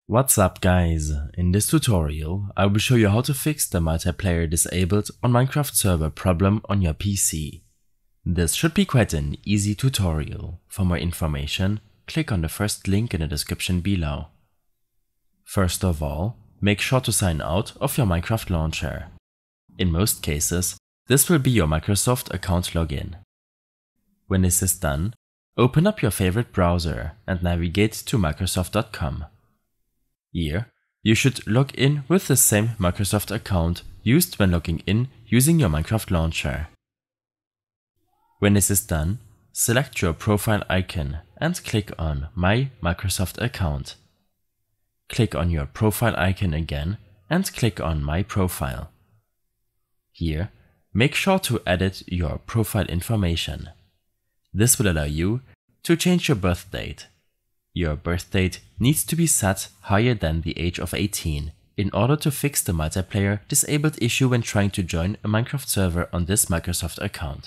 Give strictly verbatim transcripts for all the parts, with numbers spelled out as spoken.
What's up guys, in this tutorial I will show you how to fix the multiplayer disabled on Minecraft server problem on your P C. This should be quite an easy tutorial. For more information, click on the first link in the description below. First of all, make sure to sign out of your Minecraft launcher. In most cases, this will be your Microsoft account login. When this is done, open up your favorite browser and navigate to microsoft dot com. Here, you should log in with the same Microsoft account used when logging in using your Minecraft launcher. When this is done, select your profile icon and click on My Microsoft Account. Click on your profile icon again and click on My Profile. Here, make sure to edit your profile information. This will allow you to change your birth date. Your birth date needs to be set higher than the age of eighteen in order to fix the multiplayer disabled issue when trying to join a Minecraft server on this Microsoft account.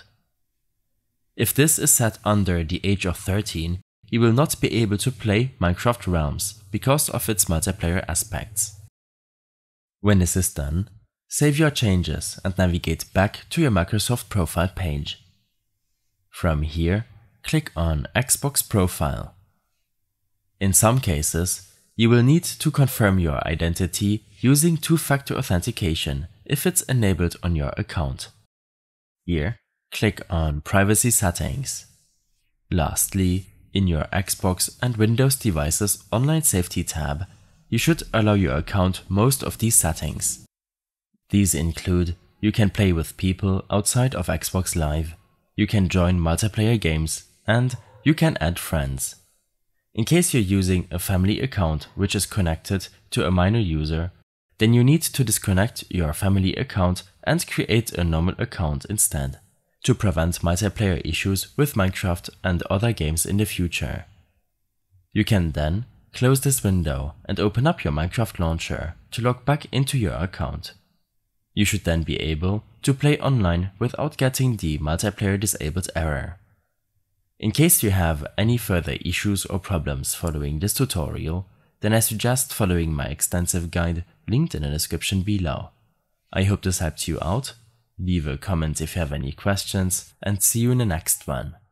If this is set under the age of thirteen, you will not be able to play Minecraft Realms because of its multiplayer aspects. When this is done, save your changes and navigate back to your Microsoft profile page. From here, click on Xbox Profile. In some cases, you will need to confirm your identity using two-factor authentication if it's enabled on your account. Here, click on Privacy Settings. Lastly, in your Xbox and Windows devices Online Safety tab, you should allow your account most of these settings. These include you can play with people outside of Xbox Live, you can join multiplayer games, and you can add friends. In case you're using a family account which is connected to a minor user, then you need to disconnect your family account and create a normal account instead, to prevent multiplayer issues with Minecraft and other games in the future. You can then close this window and open up your Minecraft launcher to log back into your account. You should then be able to play online without getting the multiplayer disabled error. In case you have any further issues or problems following this tutorial, then I suggest following my extensive guide linked in the description below. I hope this helped you out. Leave a comment if you have any questions, and see you in the next one.